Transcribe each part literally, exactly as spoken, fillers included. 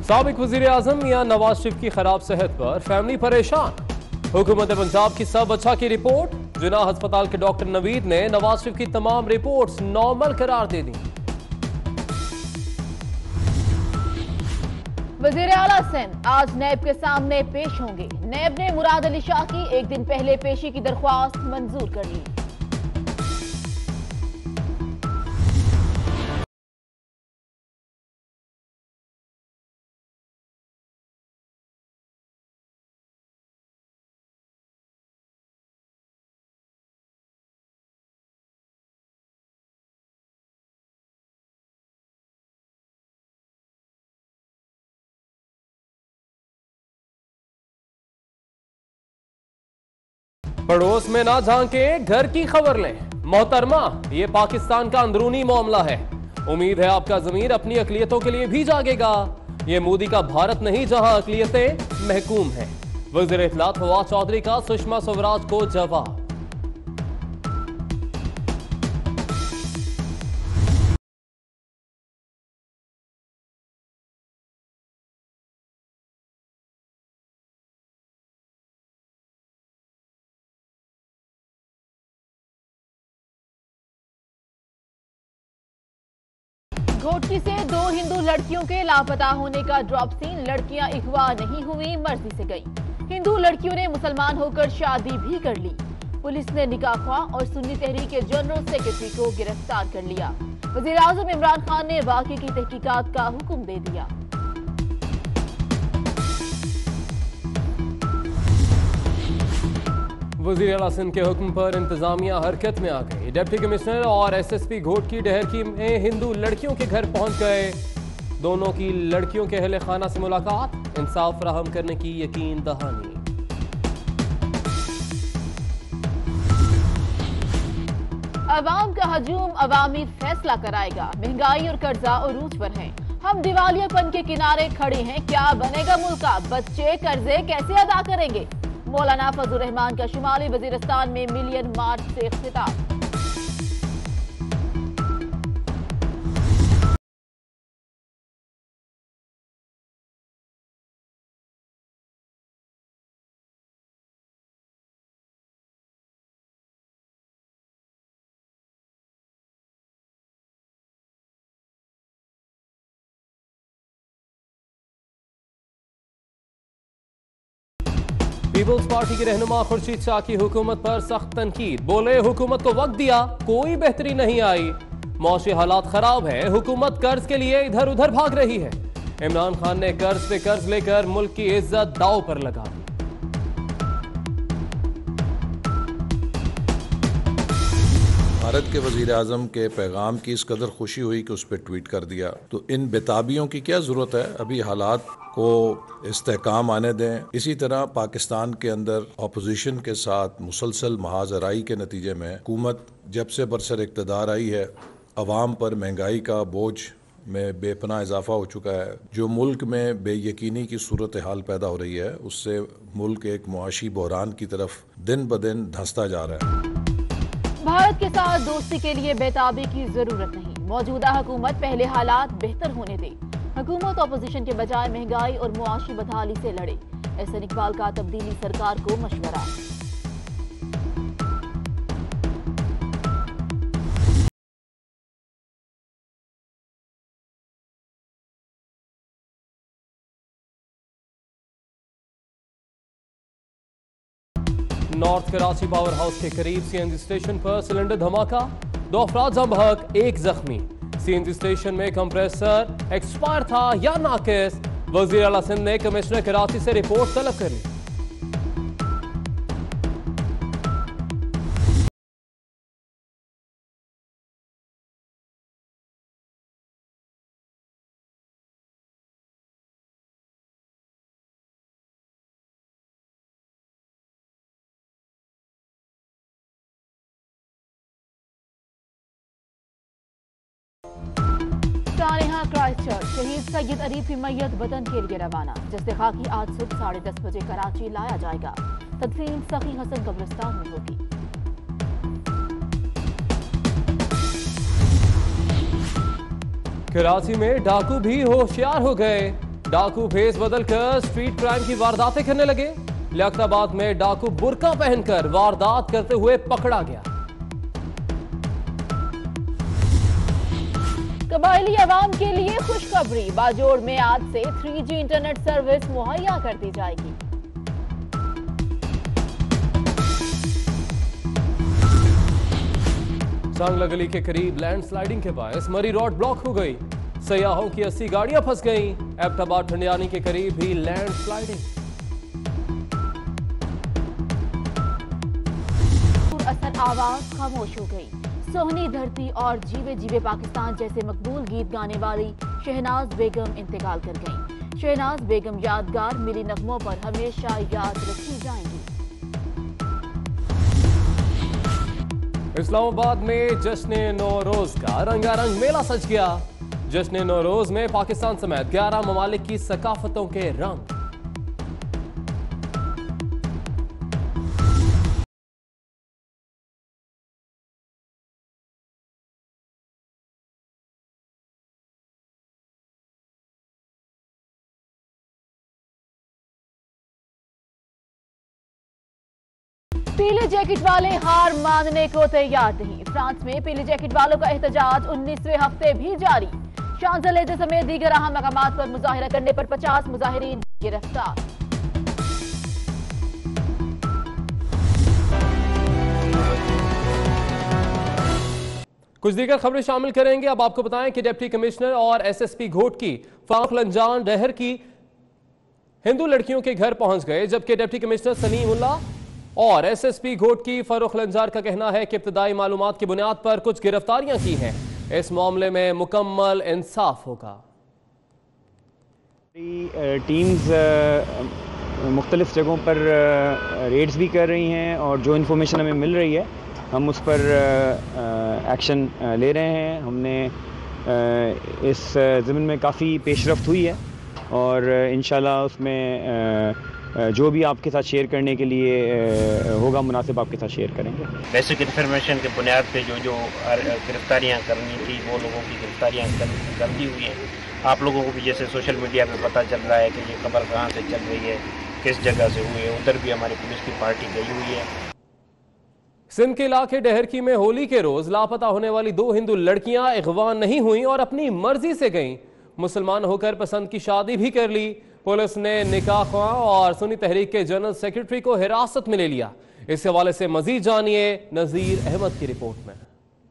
साबिक वजीर आजम मियां नवाज शरीफ की खराब सेहत पर फैमिली परेशान। हुकूमत पंजाब की सब अच्छा की रिपोर्ट। जिना अस्पताल के डॉक्टर नवीद ने नवाज शरीफ की तमाम रिपोर्ट्स नॉर्मल करार दे दी। वजीर आला सिंध आज नैब के सामने पेश होंगे। नैब ने मुराद अली शाह की एक दिन पहले पेशी की दरख्वास्त मंजूर कर ली। पड़ोस में ना झांके, घर की खबर लें। मोहतरमा, ये पाकिस्तान का अंदरूनी मामला है। उम्मीद है आपका ज़मीर अपनी अकलियतों के लिए भी जागेगा। ये मोदी का भारत नहीं जहां अकलियतें महकूम हैं। वज़ीर इत्तलात फवाद चौधरी का सुषमा स्वराज को जवाब। घोटकी से दो हिंदू लड़कियों के लापता होने का ड्रॉप सीन। लड़कियां अगवा नहीं हुई, मर्जी से गई। हिंदू लड़कियों ने मुसलमान होकर शादी भी कर ली। पुलिस ने निकाह ख्वाह और सुन्नी तहरीक के जनरल सेक्रेटरी को गिरफ्तार कर लिया। वजीर आजम इमरान खान ने वाक़े की तहकीकात का हुक्म दे दिया। वज़ीर आला सिंध के हुक्म पर इंतजामिया हरकत में आ गई। डिप्टी कमिश्नर और एसएसपी घोटकी डहरकी में हिंदू लड़कियों के घर पहुंच गए। दोनों की लड़कियों के अहले खाना से मुलाकात, इंसाफ फराहम करने की यकीन दहानी। अवाम का हजूम अवामी फैसला कराएगा। महंगाई और कर्जा उरूज पर है। हम दिवालियापन के किनारे खड़े हैं। क्या बनेगा मुल्क का? बच्चे कर्जे कैसे अदा करेंगे? मौलाना फजल रहमान का शुमाली वजीरिस्तान में मिलियन मार्च से खिताब। पीपुल्स पार्टी के रहनुमा खुर्शीद शाह की हुकूमत पर सख्त तनकीद। बोले, हुकूमत को वक्त दिया, कोई बेहतरी नहीं आई। मौशी हालात खराब है, हुकूमत कर्ज के लिए इधर उधर भाग रही है। इमरान खान ने कर्ज पे कर्ज लेकर मुल्क की इज्जत दांव पर लगा दी। भारत के वजीर आजम के पैगाम की इस कदर खुशी हुई कि उस पर ट्वीट कर दिया। तो इन बेताबियों की क्या ज़रूरत है? अभी हालात को इस्तेहकाम आने दें। इसी तरह पाकिस्तान के अंदर अपोजिशन के साथ मुसलसल महाजराई के नतीजे में हुकूमत जब से बरसर इक़्तिदार आई है, अवाम पर महंगाई का बोझ में बेपनाह इजाफा हो चुका है। जो मुल्क में बेयकीनी की सूरत हाल पैदा हो रही है, उससे मुल्क एक मुआशी बहरान की तरफ दिन ब दिन धंसता जा रहा है। भारत के साथ दोस्ती के लिए बेताबी की जरूरत नहीं। मौजूदा हुकूमत पहले हालात बेहतर होने दे। हुकूमत अपोजिशन के बजाय महंगाई और मुआशी बदहाली से लड़े। एहसन इकबाल का तब्दीली सरकार को मशवरा। नॉर्थ कराची पावर हाउस के करीब सीएनजी स्टेशन पर सिलेंडर धमाका, दो अफराद जम बहक, एक जख्मी। सीएनजी स्टेशन में कंप्रेसर एक्सपायर था या नाकिस? वजीर आला सिंध ने कमिश्नर कराची से रिपोर्ट तलब कर ली। क्राइस्ट चर्च शहीद सैयद अरीफ की मैयत वतन के लिए रवाना। जस्ते खाकी आज सुबह साढ़े दस बजे कराची लाया जाएगा। तदफीन सखी हसन कब्रिस्तान में होगी। कराची में डाकू भी होशियार हो गए। डाकू भेस बदलकर स्ट्रीट क्राइम की वारदातें करने लगे। लियाकताबाद में डाकू बुर्का पहनकर वारदात करते हुए पकड़ा गया। कबायली आवाम के लिए खुशखबरी, बाजोड़ में आज से थ्री जी इंटरनेट सर्विस मुहैया कर दी जाएगी। सांगला गली के करीब लैंडस्लाइडिंग के बायस मरी रोड ब्लॉक हो गई। सयाहों की अस्सी गाड़ियां फंस गईं। एबटाबाद ठंडियानी के करीब भी लैंडस्लाइडिंग। असर आवाज खामोश हो गई। सोहनी धरती और जीवे जीवे पाकिस्तान जैसे मकबूल गीत गाने वाली शहनाज बेगम इंतकाल कर गईं। शहनाज बेगम यादगार मिली नगमों पर हमेशा याद रखी जाएंगी। इस्लामाबाद में जश्न नौरोज का रंगारंग मेला सज गया। जश्न नौरोज में पाकिस्तान समेत ग्यारह ममालिक की सकाफतों के रंग। पीले जैकेट वाले हार मानने को तैयार नहीं। फ्रांस में पीले जैकेट वालों का एहतजाज उन्नीसवें हफ्ते भी जारी। शांजलीजे समेत दीगर अहम मकामात पर मुजाहिरा करने पर पचास मुजाहिरीन गिरफ्तार। कुछ दीगर खबरें शामिल करेंगे। अब आपको बताएं कि डिप्टी कमिश्नर और एसएसपी घोट की फारूक लंजान डहर की हिंदू लड़कियों के घर पहुंच गए, जबकि डिप्टी कमिश्नर सलीमुल्लाह और एसएसपी घोट की फारूक लंजार का कहना है कि इब्तदाई मालूमात की बुनियाद पर कुछ गिरफ्तारियां की हैं। इस मामले में मुकम्मल इंसाफ होगा। टीम्स मुख्तलिफ जगहों पर रेड्स भी कर रही हैं और जो इन्फॉर्मेशन हमें मिल रही है हम उस पर एक्शन ले रहे हैं। हमने इस ज़मीन में काफ़ी पेशरफ्त हुई है और इंशाल्लाह उसमें जो भी आपके साथ शेयर करने के लिए होगा मुनासिब आपके साथ शेयर करेंगे। बेसिक इन्फॉर्मेशन के बुनियाद पे जो जो गिरफ्तारियां करनी थी वो लोगों की गिरफ्तारियां कर, कर दी हुई हैं। आप लोगों को भी जैसे सोशल मीडिया पे पता चल रहा है कि ये खबर कहाँ से चल रही है, किस जगह से हुई है, उधर भी हमारी पुलिस की पार्टी गई हुई है। सिंध के इलाके डहरकी में होली के रोज लापता होने वाली दो हिंदू लड़कियां अगवा नहीं हुई और अपनी मर्जी से गईं। मुसलमान होकर पसंद की शादी भी कर ली। पुलिस ने निकाह ख्वाह और सुन्नी तहरीक के जनरल सेक्रेटरी को हिरासत में ले लिया। इस हवाले से मजीद जानिए नजीर अहमद की रिपोर्ट में।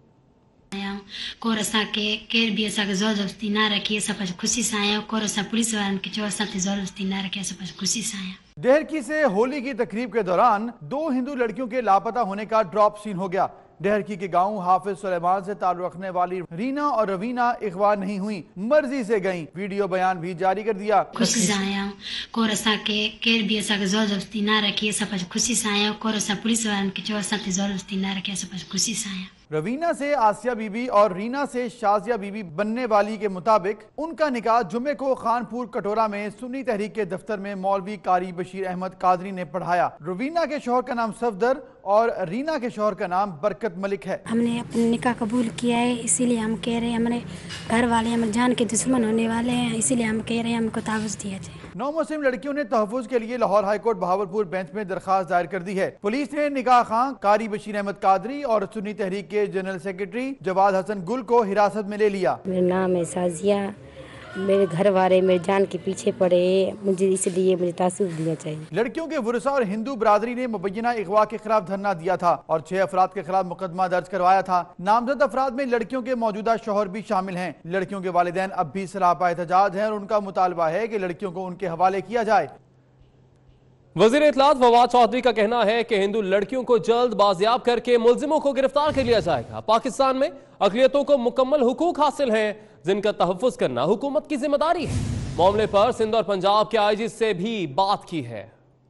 कोरसा के केर भी असा जबरदस्ती ना रखी सब खुशी से आया। कोरसा पुलिस वालों के जो साथ जबरदस्ती ना रखे सब खुशी से आया। डहरकी से होली की तकरीब के दौरान दो हिंदू लड़कियों के लापता होने का ड्रॉप सीन हो गया। डहरकी के गांव हाफिज सुलेमान से ताल्लुक रखने वाली रीना और रवीना अगवा नहीं हुई, मर्जी से गईं। वीडियो बयान भी जारी कर दिया। खुशी से आया कोरसा के केर भी असा जबरदस्ती ना रखी सब खुशी से आया। कोरसा पुलिस वालों के जो साथ जबरदस्ती ना रखे सब खुशी से आया। रवीना से आसिया बीबी और रीना से शाजिया बीबी बनने वाली के मुताबिक उनका निकाह जुमे को खानपुर कटोरा में सुन्नी तहरीक के दफ्तर में मौलवी कारी बशीर अहमद कादरी ने पढ़ाया। रवीना के शौहर का नाम सफदर और रीना के शौहर का नाम बरकत मलिक है। हमने अपना निकाह कबूल किया है, इसीलिए हम कह रहे हैं हमारे घर वाले हमारे जान के दुश्मन होने वाले हैं, इसीलिए हम कह रहे हैं हमको तावुज़ दिया जाए। नौ मुस्लिम लड़कियों ने तहफ़्फ़ुज़ के लिए लाहौर हाईकोर्ट बहावलपुर बेंच में दरखास्त दायर कर दी है। पुलिस ने निकाह खां कारी बशीर अहमद कादरी और सुन्नी तहरीक के जनरल सेक्रेटरी जवाद हसन गुल को हिरासत में ले लिया। मेरा नाम है साजिया, मेरे घर वाले मेरे जान के पीछे पड़े, मुझे इसलिए मुझे तासुब दिया चाहिए। लड़कियों के वुरसा और हिंदू बरादरी ने मुबैना अगवा के खिलाफ धरना दिया था और छह अफराद के खिलाफ मुकदमा दर्ज करवाया था। नामजद अफराद में लड़कियों के मौजूदा शौहर भी शामिल हैं। लड़कियों के वालिदैन अब भी सरापा एहतजाज हैं और उनका मुतालबा है कि लड़कियों को उनके हवाले किया जाए। वजीर इत्तलात फवाद चौधरी का कहना है कि हिंदू लड़कियों को जल्द बाजियाब करके मुलजिमों को गिरफ्तार कर लिया जाएगा। पाकिस्तान में अक़लियतों को मुकम्मल हुकूक हासिल हैं, जिनका तहफ़्फ़ुज़ करना हुकूमत की जिम्मेदारी है। मामले पर सिंध और पंजाब के आईजी से भी बात की है।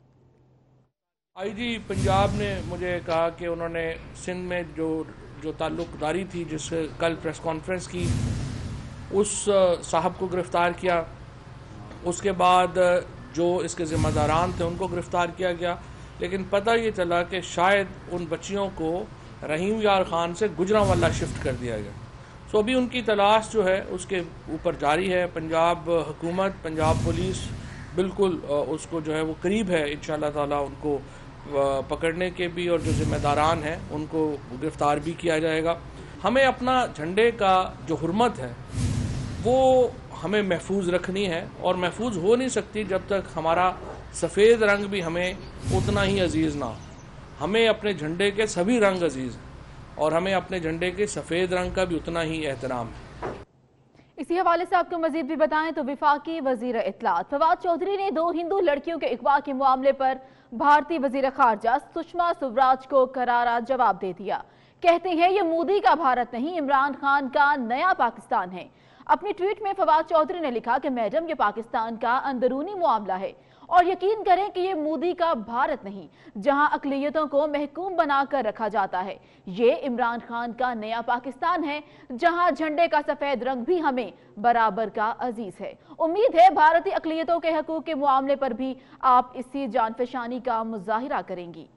आईजी पंजाब ने मुझे कहा कि उन्होंने सिंध में जो जो ताल्लुकदारी थी, जिस कल प्रेस कॉन्फ्रेंस की, उस साहब को गिरफ़्तार किया। उसके बाद जो इसके ज़िम्मेदारान थे उनको गिरफ़्तार किया गया, लेकिन पता ये चला कि शायद उन बच्चियों को रहीम यार ख़ान से गुजरांवाला शिफ्ट कर दिया गया। सो अभी उनकी तलाश जो है उसके ऊपर जारी है। पंजाब हुकूमत, पंजाब पुलिस बिल्कुल उसको जो है वो करीब है इंशाअल्लाह ताला उनको पकड़ने के भी, और जो जिम्मेदारान हैं उनको गिरफ्तार भी किया जाएगा। हमें अपना झंडे का जो हुर्मत है वो हमें महफूज रखनी है, और महफूज हो नहीं सकती जब तक हमारा सफ़ेद रंग भी हमें उतना ही अजीज़ ना हो। हमें अपने झंडे के सभी रंग अजीज़ हैं, और हमें अपने झंडे के सफ़ेद रंग का भी उतना ही एहतराम है। इसी हवाले से आपको मजीद भी बताएं तो विफाकी वजीर इत्तलात फवाद चौधरी ने दो हिंदू लड़कियों के अगवा के मामले पर भारतीय वजीर खारजा सुषमा स्वराज को करारा जवाब दे दिया। कहते हैं ये मोदी का भारत नहीं, इमरान खान का नया पाकिस्तान है। अपनी ट्वीट में फवाद चौधरी ने लिखा कि मैडम ये पाकिस्तान का अंदरूनी मामला है, और यकीन करें कि ये मोदी का भारत नहीं जहां अकलियतों को महकूम बनाकर रखा जाता है। ये इमरान खान का नया पाकिस्तान है जहां झंडे का सफेद रंग भी हमें बराबर का अजीज है। उम्मीद है भारतीय अकलियतों के हकूक के मामले पर भी आप इसी जानफशानी का मुजाहिरा करेंगी।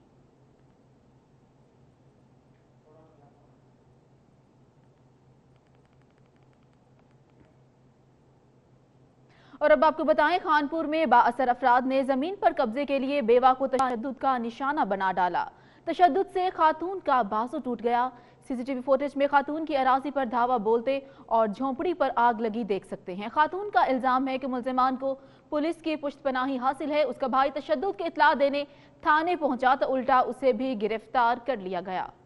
और अब आपको बताएं, खानपुर में बाअसर अफराद ने जमीन पर कब्जे के लिए बेवा को तशद्दुद का निशाना बना डाला। तशद्दुद से खातून का बाजू टूट गया। सीसीटीवी फुटेज में खातून की अराजी पर धावा बोलते और झोंपड़ी पर आग लगी देख सकते हैं। खातून का इल्जाम है कि मुल्जिमान को पुलिस की पुश्तपनाही हासिल है। उसका भाई तशद्दुद की इत्तला देने थाने पहुंचा तो उल्टा उसे भी गिरफ्तार कर लिया गया।